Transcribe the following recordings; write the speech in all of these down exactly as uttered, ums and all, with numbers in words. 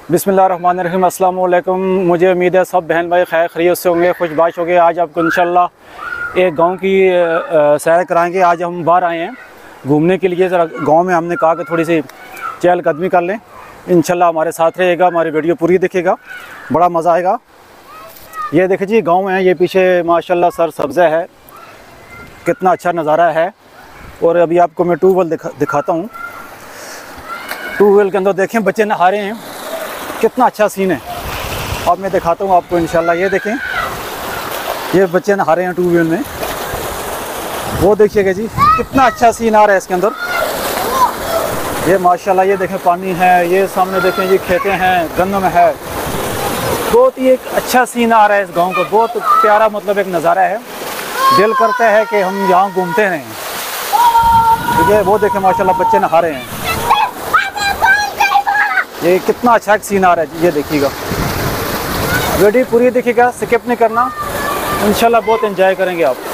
बिस्मिल्लाहिर्रहमानिर्रहीम, अस्सलाम वालेकुम। मुझे उम्मीद है सब बहन भाई खैर खैरियत से होंगे, खुश बाश होंगे। आज आपको इंशाल्लाह एक गांव की सैर कराएंगे। आज हम बाहर आए हैं घूमने के लिए। ज़रा गांव में हमने कहा कि थोड़ी सी चहलकदमी कर लें। इंशाल्लाह हमारे साथ रहेगा, हमारी वीडियो पूरी देखिएगा, बड़ा मज़ा आएगा। ये देखिए जी गाँव है, ये पीछे माशाल्लाह सर सब्ज़ा है, कितना अच्छा नज़ारा है। और अभी आपको मैं ट्यूबवेल दिखा दिखाता हूँ। ट्यूबवेल के अंदर देखें बच्चे नहा रहे हैं, कितना अच्छा सीन है। अब मैं दिखाता हूँ आपको इंशाल्लाह। ये देखें, ये बच्चे नहा रहे हैं ट्यूबवेल में, वो देखिएगा जी कितना अच्छा सीन आ रहा है इसके अंदर। ये माशाल्लाह ये देखें पानी है, ये सामने देखें ये खेतें हैं, गंदम है। बहुत ही एक अच्छा सीन आ रहा है इस गांव का, बहुत प्यारा मतलब एक नज़ारा है। दिल करता है कि हम यहाँ घूमते रहें। ठीक है, वो देखें माशाल्लाह बच्चे नहा रहे हैं। ये कितना अच्छा एक सीन आ रहा है, ये देखिएगा। वीडियो पूरी देखिएगा, स्किप नहीं करना, इंशाल्लाह बहुत एंजॉय करेंगे आप।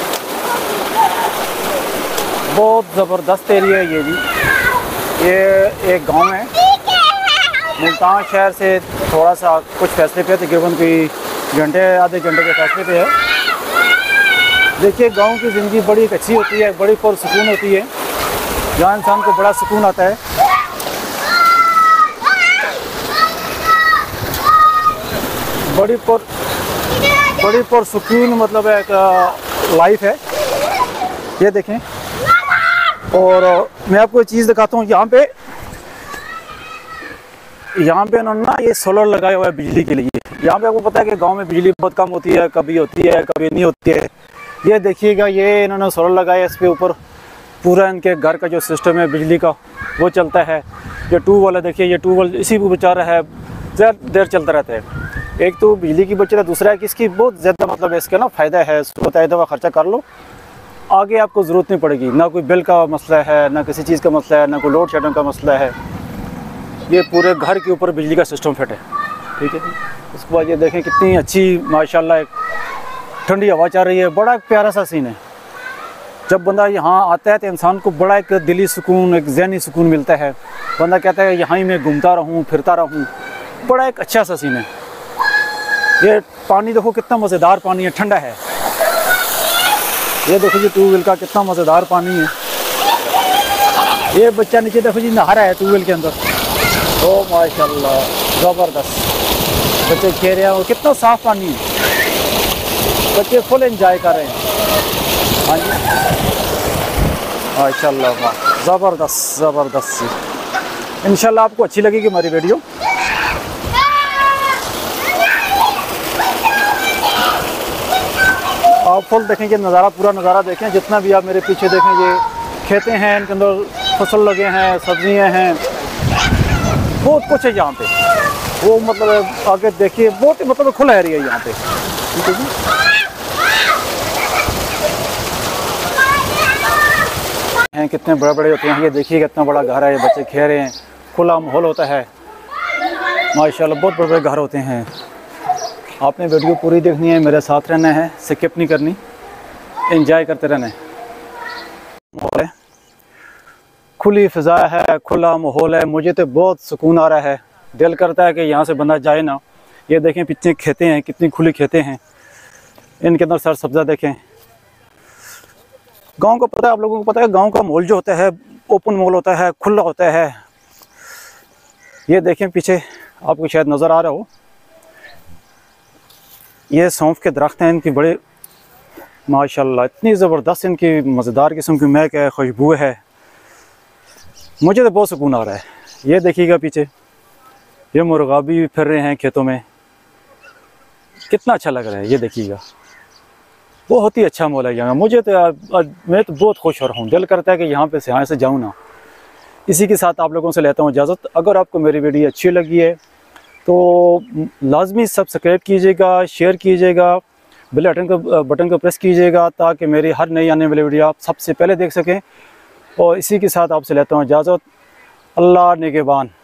बहुत ज़बरदस्त एरिया है ये जी। ये एक गांव है, मुल्तान शहर से थोड़ा सा कुछ फैसले पे, तकरीबन कोई घंटे आधे घंटे के फैसले पे है। देखिए गांव की ज़िंदगी बड़ी अच्छी होती है, बड़ी पुरसुकून होती है, जहाँ इंसान को बड़ा सुकून आता है। बड़ी पुर बड़ी पुरसुकून मतलब एक लाइफ है, ये देखें। और मैं आपको एक चीज़ दिखाता हूँ। यहाँ पे यहाँ पे उन्होंने ना ये सोलर लगाया हुआ है बिजली के लिए। यहाँ पे आपको पता है कि गांव में बिजली बहुत कम होती है, कभी होती है कभी नहीं होती है। ये देखिएगा, ये इन्होंने सोलर लगाया, इस पे ऊपर पूरा इनके घर का जो सिस्टम है बिजली का वो चलता है। ये ट्यूबवेल है, देखिए ये ट्यूबवेल इसी पर बेचारा है, ज़्यादा देर चलता रहता है। एक तो बिजली की बचत है, दूसरा है कि इसकी बहुत ज़्यादा मतलब इसका ना फ़ायदा है। बताए दफ़ा ख़र्चा कर लो, आगे आपको ज़रूरत नहीं पड़ेगी। ना कोई बिल का मसला है, ना किसी चीज़ का मसला है, ना कोई लोड शेडिंग का मसला है। ये पूरे घर के ऊपर बिजली का सिस्टम फिट है। ठीक है, उसके बाद ये देखें कितनी अच्छी माशाल्लाह एक ठंडी हवा चल रही है। बड़ा एक प्यारा सा सीन है। जब बंदा यहाँ आता है तो इंसान को बड़ा एक दिली सुकून, एक ज़हनी सुकून मिलता है। बंदा कहता है यहाँ ही मैं घूमता रहूँ, फिरता रहूँ। बड़ा एक अच्छा सा सीन है। ये पानी देखो कितना मज़ेदार पानी है, ठंडा है। ये देखो जी ट्यूबवेल का कितना मज़ेदार पानी है। ये बच्चा नीचे देखो जी नहा रहा है ट्यूबवेल के अंदर। ओ माशाल्लाह ज़बरदस्त, बच्चे खेल रहे हैं और कितना साफ़ पानी है। बच्चे फुल एंजॉय कर रहे हैं। हाँ जी माशाल्लाह, ज़बरदस्त ज़बरदस्त। इंशाल्लाह आपको अच्छी लगेगी हमारी वीडियो। आप फुल देखेंगे नज़ारा, पूरा नज़ारा देखें। जितना भी आप मेरे पीछे देखें, ये खेतें हैं, इनके अंदर फसल लगे हैं, सब्जियां हैं, बहुत कुछ है यहाँ पे। वो मतलब आगे देखिए, बहुत ही मतलब खुला एरिया है यहाँ पे। ठीक है जी, हैं कितने बड़े बड़े होते हैं। ये देखिए कितना बड़ा घर है, ये बच्चे खेल रहे हैं, खुला माहौल होता है माशाल्लाह। बहुत बड़े बड़े घर होते हैं। आपने वीडियो पूरी देखनी है, मेरे साथ रहना है, स्किप नहीं करनी, एंजॉय करते रहना है। खुली फ़िज़ा है, खुला माहौल है, मुझे तो बहुत सुकून आ रहा है। दिल करता है कि यहाँ से बंदा जाए ना। ये देखें पीछे खेतें हैं, कितनी खुली खेतें हैं, इनके अंदर सर सब्ज़ा देखें। गांव को पता है, आप लोगों को पता है, गांव का माहौल जो होता है ओपन माहौल होता है, खुला होता है। ये देखें पीछे आपको शायद नज़र आ रहा हो, ये सौंफ के दरख्त हैं, इनकी बड़े माशाल्लाह इतनी ज़बरदस्त इनकी मज़ेदार किस्म की महक है, खुशबू है। मुझे तो बहुत सुकून आ रहा है। ये देखिएगा पीछे, ये मुर्गा भी फिर रहे हैं खेतों में, कितना अच्छा लग रहा है। ये देखिएगा, बहुत ही अच्छा माहौल है यहाँ। मुझे तो मैं तो बहुत खुश हो रहा हूँ। दिल करता है कि यहाँ पे से यहाँ से जाऊँ ना। इसी के साथ आप लोगों से लेता हूँ इजाज़त। अगर आपको मेरी वीडियो अच्छी लगी है तो लाजमी सब्सक्राइब कीजिएगा, शेयर कीजिएगा, बेल बटन को बटन को प्रेस कीजिएगा, ताकि मेरी हर नई आने वाली वीडियो आप सबसे पहले देख सकें। और इसी के साथ आपसे लेता हूँ इजाज़त। अल्लाह निगहबान।